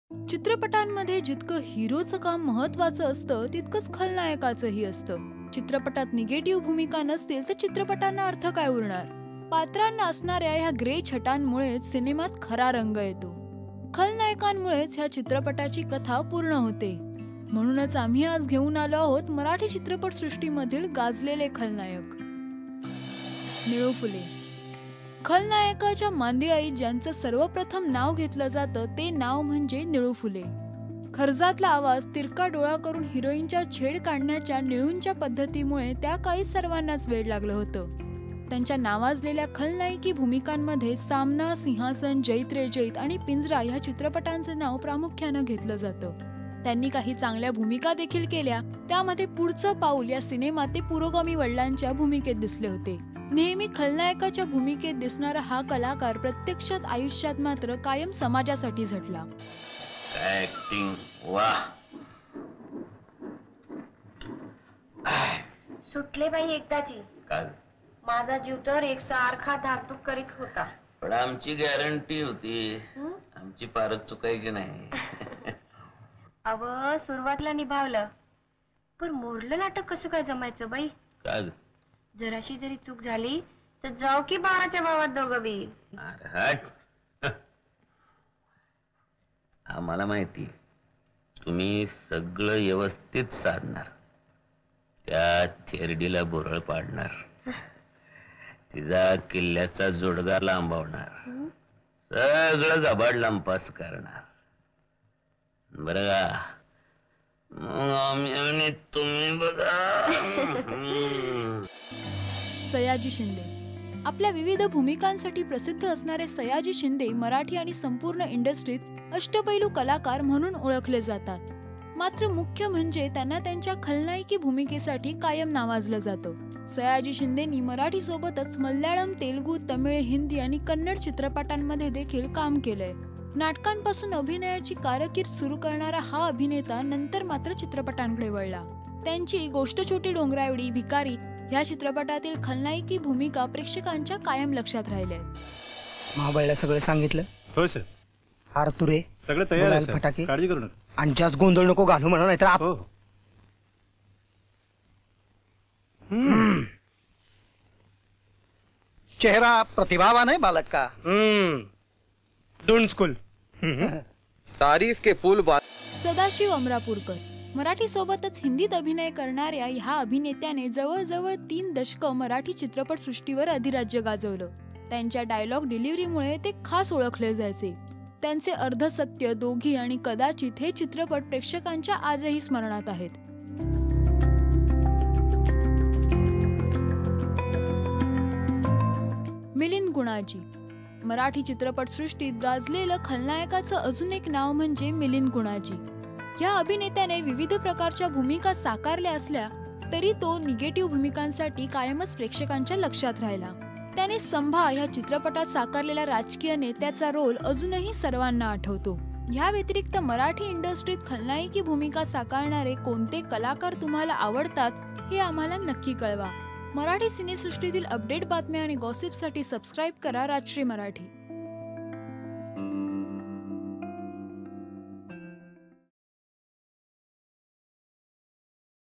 चित्रपटांमध्ये जितकं हिरोचं काम महत्वाचं असतं तितकंच खलनायकाचंही असतं. चित्रपटात निगेटिव्ह भूमिका नसतील तर चित्रपटांना अर्थ काय उरणार? पात्रांना असणाऱ्या ह्या ग्रे छटांमुळेच सिनेमात खरा रंग येतो. खलनायकांमुळेच ह्या चित्रपटाची कथा पूर्ण होते. म्हणूनच आम्ही आज घेऊन आलो आहोत मराठी चित्रपट सृष्टीमधील गाजलेले खलनायक. निळू फुले. खलनायकाच्या मांदिळाईत ज्यांचं सर्वप्रथम नाव घेतलं जातं ते नाव म्हणजे निळू फुले. खर्जातला आवाज, तिरका डोळा करून हिरोईनच्या छेड काढण्याच्या निळूंच्या पद्धतीमुळे त्या काळी सर्वांनाच वेड लागलं होतं. त्यांच्या नावाजलेल्या खलनायकी भूमिकांमध्ये सामना, सिंहासन, जैत रे जैत आणि पिंजरा ह्या चित्रपटांचं नाव प्रामुख्यानं घेतलं जातं. त्यांनी काही चांगल्या भूमिका देखील केल्या. त्यामध्ये पुढचं पाऊल या सिनेमात ते पुरोगामी वडिलांच्या भूमिकेत दिसले होते. नेहमी खलनायकाच्या भूमिकेत दिसणारा हा कलाकार प्रत्यक्षात आयुष्यात मात्र कायम समाजासाठी झटला. सुटले बाई एकदाची. माझा जीव तर एकसारखा धाकधूक करीत होता. पण आमची गॅरंटी होती, आमची पारच चुकायची नाही. अव सुरुवातीला निभावलं, पण मोरलं नाटक कसं काय जमायचं बाई? जराशी जरी चूक झाली तर जाऊ की 12च्या भावात दोघं बी. आम्हाला माहिती तुम्ही सगळं व्यवस्थित साधणार, त्या थेरडीला बोरळ पाडणार, तिचा किल्ल्याचा जोडगा लांबवणार, सगळं गबाड लांपास करणार. बरं का? आम्ही तुम्ही बघा. सयाजी शिंदे. आपल्या विविध भूमिकांसाठी प्रसिद्ध असणारे सयाजी शिंदे मराठी आणि संपूर्ण इंडस्ट्रीत अष्टपैलू कलाकार म्हणून ओळखले जातात. मात्र मुख्य म्हणजे त्यांना त्यांच्या खलनायकी भूमिकेसाठी कायम नावाजलं जातं. सयाजी शिंदेनी मराठी सोबतच मल्याळम, तेलुगू, तमिळ, हिंदी आणि कन्नड चित्रपटांमध्ये देखील काम केलंय. नाटकांपासून अभिनयाची कारकीर्द सुरू करणारा हा अभिनेता नंतर मात्र चित्रपटांकडे वळला. त्यांची गोष्ट छोटी डोंगराएवढी, भिकारी ह्या चित्रपटातील खलनायकी भूमिका प्रेक्षकांच्या कायम लक्षात राहिल्या. महाबळला सगळं सांगितलं? हो सर. हार तुरे सगळं तयार आहे, फटाके काळजी करू नका. आणि जास्त गोंधळ नको घालू म्हणा, नाहीतर हो. चेहरा प्रतिभावान है बालक का. Don't school. तारीफ के पुल. सदाशिव अमरापूरकर. मराठी सोबतच हिंदीत अभिनय करणाऱ्या ह्या अभिनेत्याने जवळजवळ 3 दशकं मराठी चित्रपट सृष्टीवर अधिराज्य गाजवलं. त्यांच्या डायलॉग डिलिव्हरीमुळे ते खास ओळखले जायचे. त्यांचे अर्धसत्य, दोघी आणि कदाचित हे चित्रपट प्रेक्षकांच्या आजही स्मरणात आहेत. मिलिंद गुणाजी. मराठी चित्रपट सृष्टीत गाजलेलं खलनायकाचं अजून एक नाव म्हणजे मिलिंद गुणाजी. या अभिनेत्याने विविध प्रकारच्या भूमिका साकारल्या असल्या तरी तो निगेटिव्ह भूमिकांसाठी कायमच प्रेक्षकांच्या लक्षात राहिला. त्याने संभा ह्या चित्रपटात साकारलेला राजकीय नेत्याचा रोल अजूनही सर्वांना आठवतो. ह्या व्यतिरिक्त मराठी इंडस्ट्रीत खलनायकी भूमिका साकारणारे कोणते कलाकार तुम्हाला आवडतात हे आम्हाला नक्की कळवा. मराठी सिनेसृष्टीतील अपडेट बातम्या आणि गॉसिपसाठी सबस्क्राईब करा राजश्री मराठी.